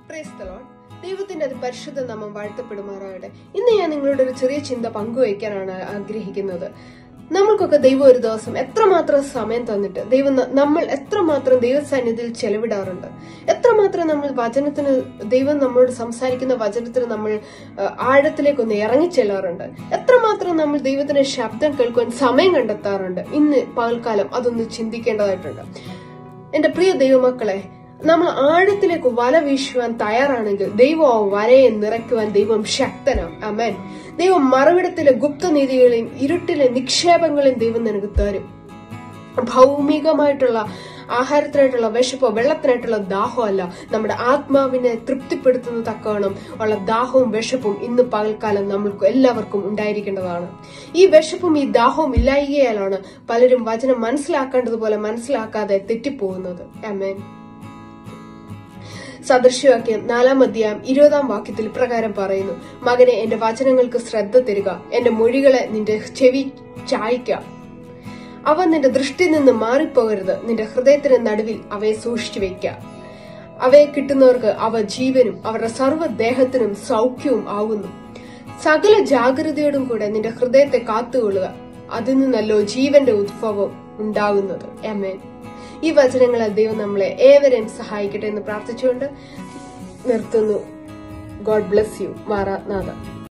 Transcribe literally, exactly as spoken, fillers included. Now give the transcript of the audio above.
Praise the Lord. ദൈവത്തിന്റെ അത് പരിശുദ്ധ നാമം വാഴ്ത്തപ്പെടുമാറാകട്ടെ. ഇന്ന് ഞാൻ നിങ്ങളോട് ഒരു ചെറിയ ചിന്ത പങ്കുവയ്ക്കാനാണ് ആഗ്രഹിക്കുന്നത്. നമ്മൾക്കൊക്കെ ദൈവം ഒരു ദിവസം എത്രമാത്രം സമയം തന്നിട്ട് ദൈവം നമ്മൾ എത്രമാത്രം ദൈവസാന്നിധ്യത്തിൽ ചെലവിടാറുണ്ട്, എത്രമാത്രം നമ്മൾ വചനത്തിന് ദൈവം നമ്മളോട് സംസാരിക്കുന്ന വചനത്തിന് നമ്മൾ ആഴത്തിലേക്കൊന്ന് ഇറങ്ങിച്ചെല്ലാറുണ്ട്, എത്രമാത്രം നമ്മൾ ദൈവത്തിന്റെ ശബ്ദം കേൾക്കുവാൻ സമയം കണ്ടെത്താറുണ്ട്. ഇന്ന് പകൽക്കാലം അതൊന്ന് ചിന്തിക്കേണ്ടതായിട്ടുണ്ട്. എന്റെ പ്രിയ ദൈവമക്കളെ, നമ്മൾ ആഴത്തിലേക്ക് വല വീശുവാൻ തയ്യാറാണെങ്കിൽ ദൈവം ആ വലയെ നിറയ്ക്കുവാൻ ദൈവം ശക്തനാണ്. ആമേൻ. ദൈവം മറവിടത്തിലെ ഗുപ്തനീതികളെയും ഇരുട്ടിലെ നിക്ഷേപങ്ങളെയും ദൈവം നിനക്ക് തരും. ഭൗമികമായിട്ടുള്ള ആഹാരത്തിനായിട്ടുള്ള വിശപ്പോ വെള്ളത്തിനായിട്ടുള്ള ദാഹമോ അല്ല, നമ്മുടെ ആത്മാവിനെ തൃപ്തിപ്പെടുത്തുന്ന തക്കവണ്ണം ഉള്ള ദാഹവും വിശപ്പും ഇന്ന് പകൽക്കാലം നമ്മൾക്ക് എല്ലാവർക്കും ഉണ്ടായിരിക്കേണ്ടതാണ്. ഈ വിശപ്പും ഈ ദാഹവും ഇല്ലായികയാലാണ് പലരും വചനം മനസ്സിലാക്കേണ്ടതുപോലെ മനസ്സിലാക്കാതെ തെറ്റിപ്പോകുന്നത്. ആമേൻ. സദൃശ്യവാക്യം നാലാം അധ്യായം ഇരുപതാം വാക്യത്തിൽ പ്രകാരം പറയുന്നു, മകനെ എന്റെ വചനങ്ങൾക്ക് ശ്രദ്ധ തരിക, എന്റെ മൊഴികളെ നിന്റെ ചെവി ചായ്ക്ക, അവ നിന്റെ ദൃഷ്ടി നിന്ന് മാറിപ്പോകരുത്, നിന്റെ ഹൃദയത്തിന് നടുവിൽ അവയെ സൂക്ഷിച്ചു വെക്ക. അവയെ കിട്ടുന്നവർക്ക് അവ ജീവനും അവരുടെ സർവ്വദേഹത്തിനും സൗഖ്യവും ആവുന്നു. സകല ജാഗ്രതയോടും കൂടെ നിന്റെ ഹൃദയത്തെ കാത്തുകൊള്ളുക, അതിൽ നിന്നല്ലോ ജീവന്റെ ഉദ്ഭവം ഉണ്ടാകുന്നത്. ആമേൻ. ഈ വചനങ്ങളെ ദൈവം നമ്മളെ ഏവരെയും സഹായിക്കട്ടെ എന്ന് പ്രാർത്ഥിച്ചുകൊണ്ട് നിർത്തുന്നു. God bless you. മാറാനാഥ.